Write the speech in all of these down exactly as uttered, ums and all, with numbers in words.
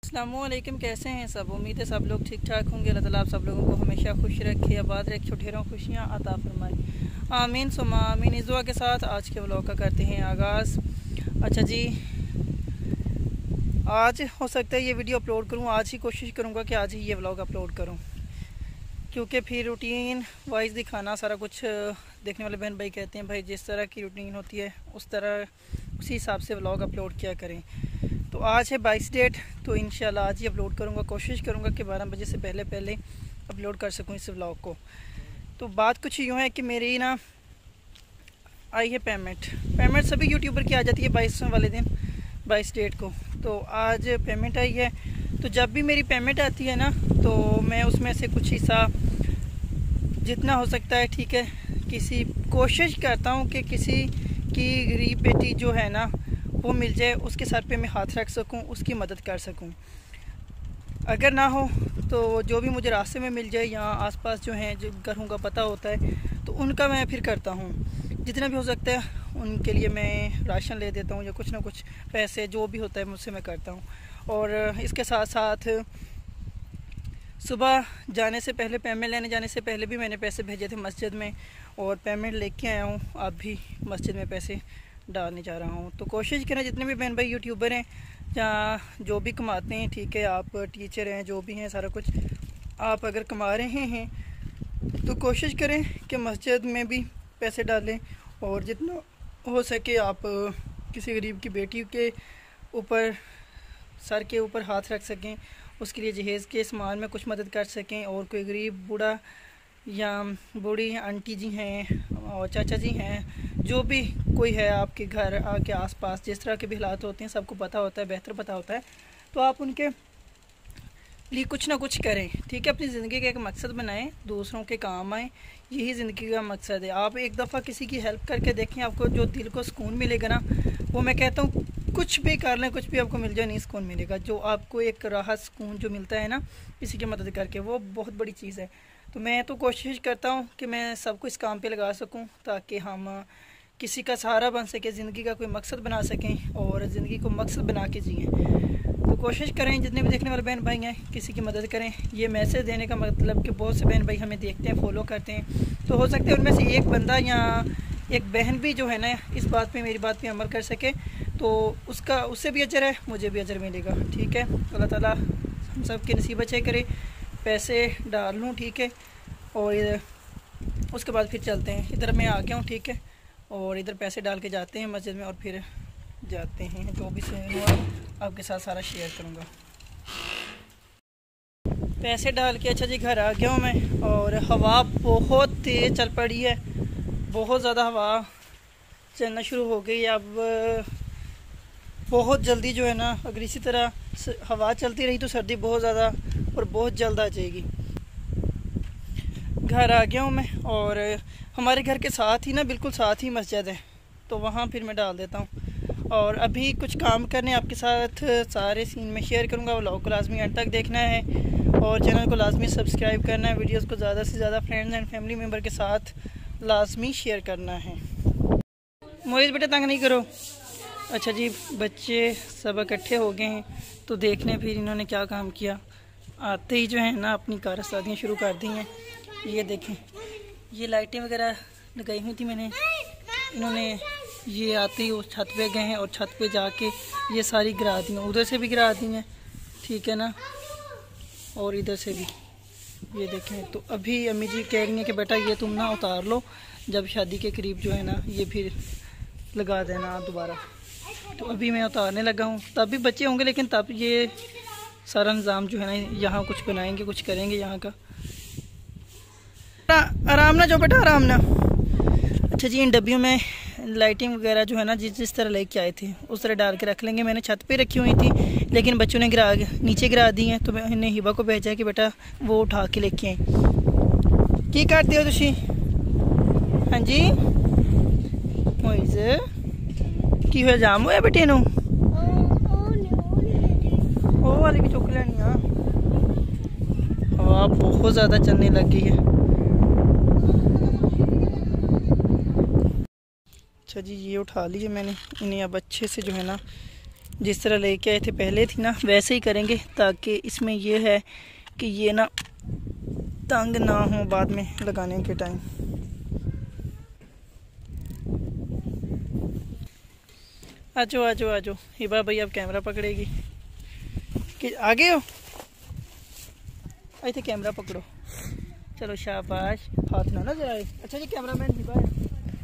अस्सलामुअलैकुम, कैसे हैं सब। उम्मीद है सब लोग ठीक ठाक होंगे। अल्लाह ताला आप सब लोगों को हमेशा खुश रखे, आबाद रखे, छोटेरों खुशियाँ अता फरमाए, आमीन सुमा आमीन। इस दुआ के साथ आज के व्लॉग का करते हैं आगाज़। अच्छा जी, आज हो सकता है ये वीडियो अपलोड करूँ, आज ही कोशिश करूँगा कि आज ही ये व्लॉग अपलोड करूँ, क्योंकि फिर रूटीन वाइज दिखाना सारा कुछ देखने वाले बहन भाई कहते हैं भाई जिस तरह की रूटीन होती है उस तरह उसी हिसाब से व्लॉग अपलोड किया करें। तो आज है बाईस डेट, तो इंशाल्लाह आज ही अपलोड करूँगा। कोशिश करूँगा कि बारह बजे से पहले पहले अपलोड कर सकूँ इस व्लॉग को। तो बात कुछ यूँ है कि मेरी ना आई है पेमेंट पेमेंट सभी यूट्यूबर की आ जाती है बाईस वाले दिन, बाईस डेट को। तो आज पेमेंट आई है, तो जब भी मेरी पेमेंट आती है ना तो मैं उसमें से कुछ हिस्सा जितना हो सकता है, ठीक है, किसी कोशिश करता हूँ कि किसी की गरीब बेटी जो है ना वो मिल जाए, उसके सर पे मैं हाथ रख सकूं, उसकी मदद कर सकूं। अगर ना हो तो जो भी मुझे रास्ते में मिल जाए, यहाँ आसपास जो हैं जो घरों का पता होता है तो उनका मैं फिर करता हूँ। जितना भी हो सकता है उनके लिए मैं राशन ले देता हूँ या कुछ ना कुछ पैसे जो भी होता है मुझसे मैं करता हूँ। और इसके साथ साथ सुबह जाने से पहले, पेमेंट लेने जाने से पहले भी मैंने पैसे भेजे थे मस्जिद में, और पेमेंट लेके आया हूँ। अब भी मस्जिद में पैसे डालने जा रहा हूँ। तो कोशिश करें जितने भी बहन भाई यूट्यूबर हैं या जो भी कमाते हैं, ठीक है, आप टीचर हैं, जो भी हैं, सारा कुछ आप अगर कमा रहे हैं तो कोशिश करें कि मस्जिद में भी पैसे डालें, और जितना हो सके आप किसी गरीब की बेटी के ऊपर, सर के ऊपर हाथ रख सकें, उसके लिए जहेज़ के सामान में कुछ मदद कर सकें। और कोई गरीब बूढ़ा या बूढ़ी आंटी जी हैं और चाचा जी हैं, जो भी कोई है आपके घर के आसपास, जिस तरह के भी हालात होते हैं सबको पता होता है, बेहतर पता होता है, तो आप उनके लिए कुछ ना कुछ करें, ठीक है। अपनी ज़िंदगी का एक मकसद बनाएं, दूसरों के काम आएँ, यही ज़िंदगी का मकसद है। आप एक दफ़ा किसी की हेल्प करके देखें, आपको जो दिल को सुकून मिलेगा ना, वो मैं कहता हूँ कुछ भी कर लें, कुछ भी आपको मिल जाए, नहीं सुकून मिलेगा। जो आपको एक राहत सुकून जो मिलता है ना किसी की मदद करके, वो बहुत बड़ी चीज़ है। तो मैं तो कोशिश करता हूँ कि मैं सबको इस काम पे लगा सकूँ, ताकि हम किसी का सहारा बन सके, ज़िंदगी का कोई मकसद बना सकें और ज़िंदगी को मकसद बना के जिएँ। तो कोशिश करें जितने भी देखने वाले बहन भाई हैं किसी की मदद करें। ये मैसेज देने का मतलब कि बहुत से बहन भाई हमें देखते हैं, फॉलो करते हैं, तो हो सकता है उनमें से एक बंदा या एक बहन भी जो है ना इस बात पे, मेरी बात पे अमल कर सके, तो उसका उससे भी अजर है, मुझे भी अजर मिलेगा, ठीक है। अल्लाह ताला हम सब के नसीब अच्छे करे। पैसे डाल लूँ, ठीक है, और इधर उसके बाद फिर चलते हैं। इधर मैं आ गया हूँ, ठीक है, और इधर पैसे डाल के जाते हैं मस्जिद में और फिर जाते हैं। जो भी सीन हुआ आपके साथ सारा शेयर करूँगा। पैसे डाल के अच्छा जी घर आ गया हूँ मैं, और हवा बहुत तेज़ चल पड़ी है, बहुत ज़्यादा हवा चलना शुरू हो गई। अब बहुत जल्दी जो है ना, अगर इसी तरह हवा चलती रही तो सर्दी बहुत ज़्यादा और बहुत जल्द आ जाएगी। घर आ गया हूँ मैं, और हमारे घर के साथ ही ना, बिल्कुल साथ ही मस्जिद है, तो वहाँ फिर मैं डाल देता हूँ। और अभी कुछ काम करने आपके साथ सारे सीन में शेयर करूँगा। व्लॉग को लाजमी एंड तक देखना है और चैनल को लाजमी सब्सक्राइब करना है। वीडियोस को ज़्यादा से ज़्यादा फ्रेंड्स एंड फैमिली मेम्बर के साथ लाजमी शेयर करना है। मोहित बेटा तंग नहीं करो। अच्छा जी, बच्चे सब इकट्ठे हो गए हैं, तो देखने फिर इन्होंने क्या काम किया। आते ही जो है ना अपनी कारस्तादियाँ शुरू कर दी हैं। ये देखें, ये लाइटें वगैरह लगाई हुई थी मैंने, इन्होंने ये आते ही उस छत पे गए हैं और छत पे जाके ये सारी गिरा दी हैं, उधर से भी गिरा दी हैं, ठीक है ना, और इधर से भी। ये देखें, तो अभी अम्मी जी कह रही हैं कि बेटा ये तुम ना उतार लो, जब शादी के करीब जो है ना ये फिर लगा देना दोबारा। तो अभी मैं उतारने लगा हूँ, तब भी बच्चे होंगे, लेकिन तब ये सारा निज़ाम जो है ना यहाँ कुछ बनाएंगे, कुछ करेंगे यहाँ का। आराम ना, जो बेटा आराम ना। अच्छा जी, इन डब्बियों में लाइटिंग वगैरह जो है ना जिस जिस तरह लेके आए थे उस तरह डाल के रख लेंगे। मैंने छत पे रखी हुई थी, लेकिन बच्चों ने गिरा नीचे गिरा दी हैं, तो मैंने हिबा को भेजा कि बेटा वो उठा के लेके आए। की करते हो तुसी? हाँ जी मोइज़, की हो जाम होया बेटे नूं? ओ वाली भी चुक लैनी आ। हवा बहुत ज़्यादा चलने लग गई है। अच्छा जी, ये उठा लीजिए मैंने इन्हें। अब अच्छे से जो है ना जिस तरह लेके आए थे पहले थी ना वैसे ही करेंगे, ताकि इसमें ये है कि ये ना तंग ना हो बाद में लगाने के टाइम। आजो आजो आजो हिबा भाई अब कैमरा पकड़ेगी कि आगे हो, ऐसे कैमरा पकड़ो। चलो शाबाश, हाथ ना ना जराए। अच्छा जी कैमरा मैन हिबा है।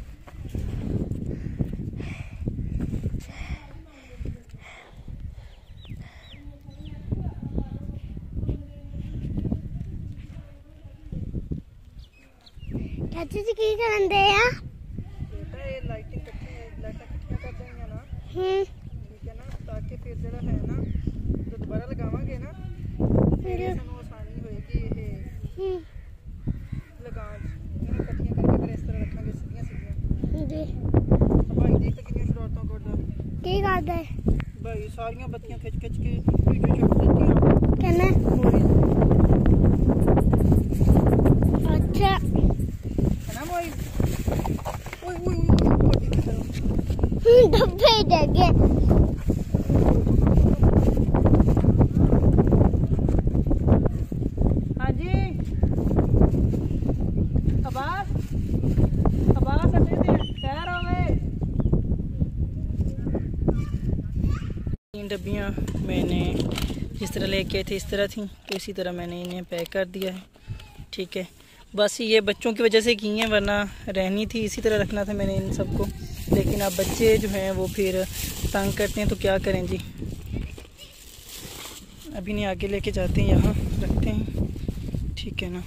चाची जी की करन दे आ? बेटा ये लाइटिंग इकट्ठी लाइट इकट्ठियां कर देंगे ना, हम्म ठीक है ना, ताकि फिर जरा है ना जो दोबारा लगावांगे ना फिर ਸਾਨੂੰ आसानी होएगी। ये हम्म लगान ਇਹਨਾਂ ਇਕੱਠੀਆਂ ਕਰਕੇ ਫਿਰ ਇਸ ਤਰ੍ਹਾਂ ਰੱਖਾਂਗੇ ਸਿੱਧੀਆਂ ਸਿੱਧੀਆਂ। जी ਭਾਈ ਦੇਖ ਤਾਂ ਕਿੰਨੀਆਂ ਸ਼ਰਾਰਤਾਂ ਕਰਦਾ की करदा है? ਭਾਈ ਸਾਰੀਆਂ ਬੱਤੀਆਂ ਖਿੱਚ ਖਿੱਚ ਕੇ ਵੀਡੀਓ ਛੱਡ ਦਿੱਤੀਆਂ। कहना अच्छा है ना भाई? ओए ओए ओए पट्टी की तरफ डब्बे डगे हाँ जी अब्बास अब्बास अड्डे ते तैयार हो गए। तीन डब्बियाँ मैंने जिस तरह लेके आए थे इस तरह थी, तो इसी तरह मैंने इन्हें पैक कर दिया है। ठीक है, बस ये बच्चों की वजह से की हैं, वरना रहनी थी इसी तरह रखना था मैंने इन सबको। लेकिन अब बच्चे जो हैं वो फिर तंग करते हैं तो क्या करें जी। अभी नहीं आगे लेके जाते हैं, यहाँ रखते हैं, ठीक है ना।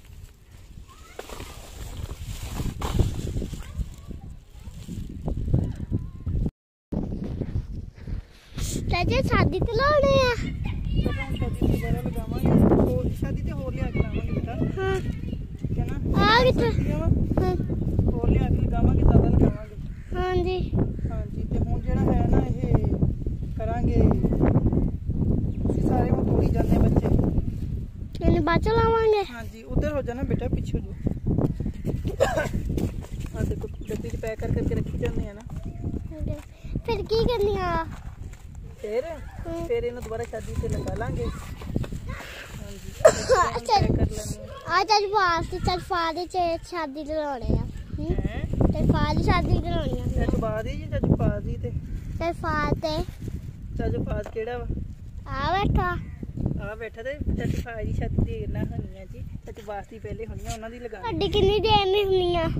चाचा शादी तो लाने आ? शादी दोबारा लगावांगे, और शादी तो होर लिया के लावांगे बेटा, हाँ ठीक है ना। आ गए हाँ हाँ होर लिया के लगावांगे, ज़्यादा लगावांगे। हाँ जी हाँ जी, तो हुण जिहड़ा है ना ये करांगे इसी सारे वो तोड़ी जाते बच्चे। मैंने बाद चलावांगे। हाँ जी, उधर हो जाना बेटा, पीछे हो जाओ। हाँ देखो डब्बी च पैक कर करके रखी जाते हैं ना। फिर की करनी आ? फिर फिर इन्हें दोबारा शादी से लगा लांगे। हाँ जी, पैक कर लेंगे। आ चल फाद चल फाद च शादी लाने आ। हैं चल फाद शादी लानी आ। चाचू बाद ही जी, चाचू पास ही ते चल फाद ते चाचू पास केड़ा वा? आ बैठा आ बैठा ते चाचू पास दी शादी देर ना होनी है जी, चाचू पास दी पहले होनी है, उन्हां दी लगानी। साडी किन्नी देर नहीं होनी आ?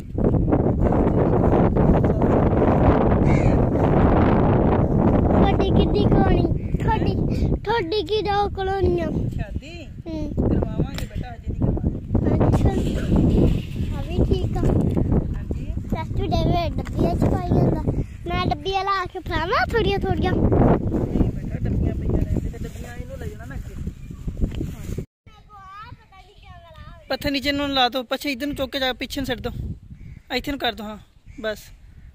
थोड़ी किड्डी कोनी थोड़ी थोड़ी की दो कॉलोनी आ शादी हम्म करवावांगे बेटा, अजे नहीं करवानी। अच्छा अभी ठीक आ। हाँ जी चाचू डेवे डब्बियां च पाई ਜਾਂਦਾ मैं डब्बियां ला के फलावा थोड़ियां थोड़ियां। नहीं बेटा डब्बियां पईयां रहंदे ते डब्बियां इनू ले जाना ना अगे। पत्थर नीचे नू ला दो, पीछे इधर नू चुक के जा पीछे सट दो, इथे नू कर दो। हाँ बस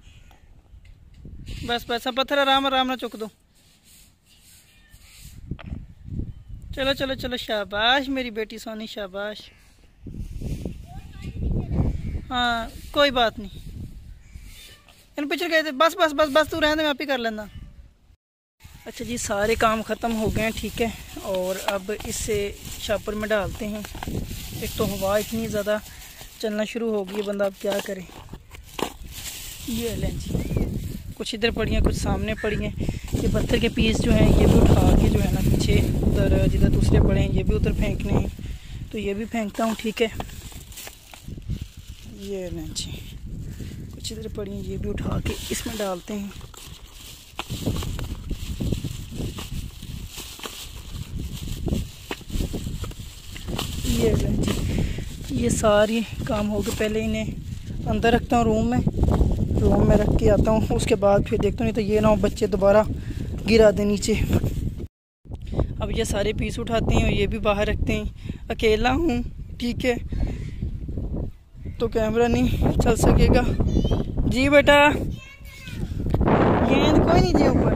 बस बस अब पत्थर आराम आराम ना चुक दो। चलो चलो चलो शाबाश मेरी बेटी सोनी, शाबाश। हाँ कोई बात नहीं, इन पीछे गए थे, बस बस बस बस तू रहने दे, मैं आप ही कर लेना। अच्छा जी सारे काम ख़त्म हो गए हैं, ठीक है। और अब इसे शापर में डालते हैं। एक तो हवा इतनी ज़्यादा चलना शुरू हो गई, बंदा अब क्या करे। ये लें जी, कुछ इधर पड़ी हैं कुछ सामने पड़ी हैं। ये पत्थर के पीस जो हैं ये भी उठा के जो है ना पीछे उधर जिधर दूसरे पड़े हैं ये भी उधर फेंकने हैं, तो ये भी फेंकता हूँ, ठीक है। ये लें जी, कुछ इधर पड़ी हैं ये भी उठा के इसमें डालते हैं। ये लें जी, ये सारी काम हो गए। पहले इन्हें अंदर रखता हूँ रूम में, रूम में रख के आता हूँ, उसके बाद फिर देखता हूँ, नहीं तो ये ना हो बच्चे दोबारा गिरा दे नीचे। अब ये सारे पीस उठाते हैं और ये भी बाहर रखते हैं। अकेला हूँ, ठीक है, तो कैमरा नहीं चल सकेगा। जी बेटा गेंद कोई नहीं जी ऊपर।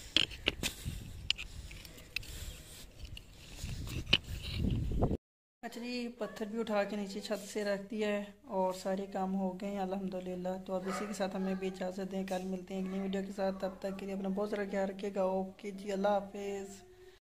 अच्छा अच्छा जी, पत्थर भी उठा के नीचे छत से रख दिया है और सारे काम हो गए हैं अल्हम्दुलिल्लाह। तो अब इसी के साथ हमें भी इजाज़त दें, कल मिलते हैं एक नई वीडियो के साथ। तब तक के लिए अपना बहुत सारा ख्याल रखिएगा। ओके जी, अल्लाह हाफिज़।